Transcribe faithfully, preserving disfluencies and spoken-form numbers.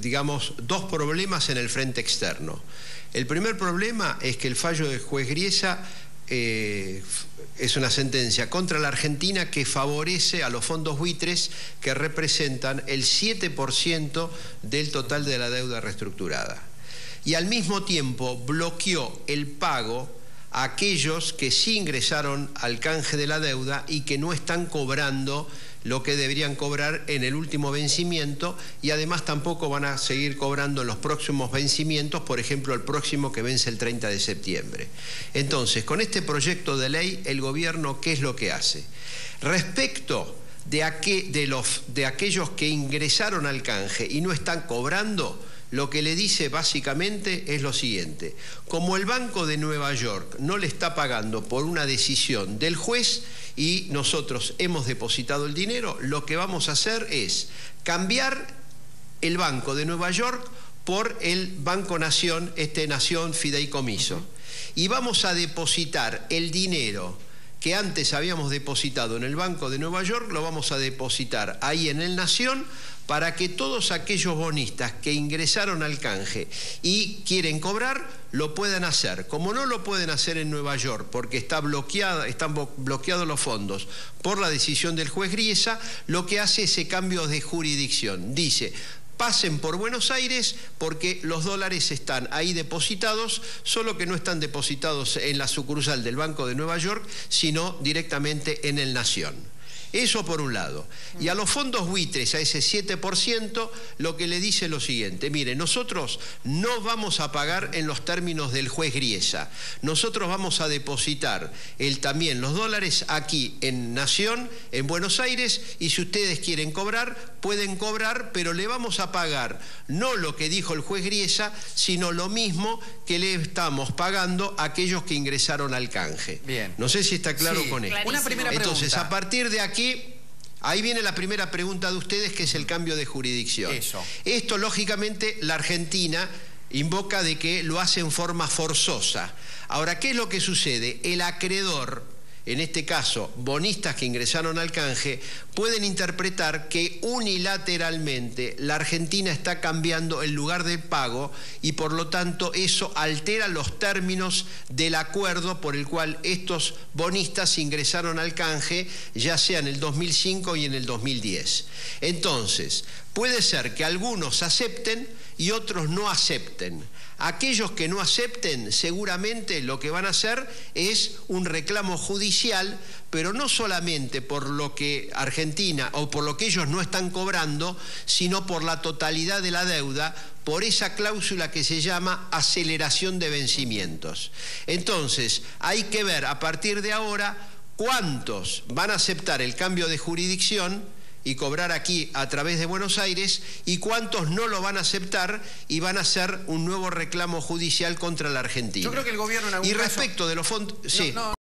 digamos, dos problemas en el frente externo. El primer problema es que el fallo del juez Griesa eh, es una sentencia contra la Argentina que favorece a los fondos buitres que representan el siete por ciento del total de la deuda reestructurada. Y al mismo tiempo bloqueó el pago a aquellos que sí ingresaron al canje de la deuda y que no están cobrando lo que deberían cobrar en el último vencimiento, y además tampoco van a seguir cobrando en los próximos vencimientos, por ejemplo el próximo que vence el treinta de septiembre. Entonces, con este proyecto de ley, el gobierno, ¿qué es lo que hace? Respecto de, aqu de, los, de aquellos que ingresaron al canje y no están cobrando, lo que le dice básicamente es lo siguiente: como el Banco de Nueva York no le está pagando por una decisión del juez y nosotros hemos depositado el dinero, lo que vamos a hacer es cambiar el Banco de Nueva York por el Banco Nación, este Nación Fideicomiso, y vamos a depositar el dinero que antes habíamos depositado en el Banco de Nueva York, lo vamos a depositar ahí en el Nación, para que todos aquellos bonistas que ingresaron al canje y quieren cobrar, lo puedan hacer. Como no lo pueden hacer en Nueva York, porque está bloqueada, están bloqueados los fondos por la decisión del juez Griesa, lo que hace ese cambio de jurisdicción. Dice: pasen por Buenos Aires porque los dólares están ahí depositados, solo que no están depositados en la sucursal del Banco de Nueva York, sino directamente en el Nación. Eso por un lado. Y a los fondos buitres, a ese siete por ciento, lo que le dice lo siguiente: mire, nosotros no vamos a pagar en los términos del juez Griesa. Nosotros vamos a depositar el, también los dólares aquí en Nación, en Buenos Aires, y si ustedes quieren cobrar, pueden cobrar, pero le vamos a pagar no lo que dijo el juez Griesa, sino lo mismo que le estamos pagando a aquellos que ingresaron al canje. Bien. No sé si está claro sí, con esto. Una primera pregunta. Entonces, a partir de aquí, ahí viene la primera pregunta de ustedes, que es el cambio de jurisdicción. Eso. Esto, lógicamente, la Argentina invoca de que lo hace en forma forzosa. Ahora, ¿qué es lo que sucede? El acreedor, en este caso bonistas que ingresaron al canje, pueden interpretar que unilateralmente la Argentina está cambiando el lugar del pago y por lo tanto eso altera los términos del acuerdo por el cual estos bonistas ingresaron al canje, ya sea en el dos mil cinco y en el dos mil diez. Entonces, puede ser que algunos acepten y otros no acepten. Aquellos que no acepten, seguramente lo que van a hacer es un reclamo judicial, pero no solamente por lo que Argentina o por lo que ellos no están cobrando, sino por la totalidad de la deuda, por esa cláusula que se llama aceleración de vencimientos. Entonces, hay que ver a partir de ahora cuántos van a aceptar el cambio de jurisdicción y cobrar aquí a través de Buenos Aires, y cuántos no lo van a aceptar y van a hacer un nuevo reclamo judicial contra la Argentina. Yo creo que el gobierno en algún Y caso... respecto de los fondos... Sí. No, no.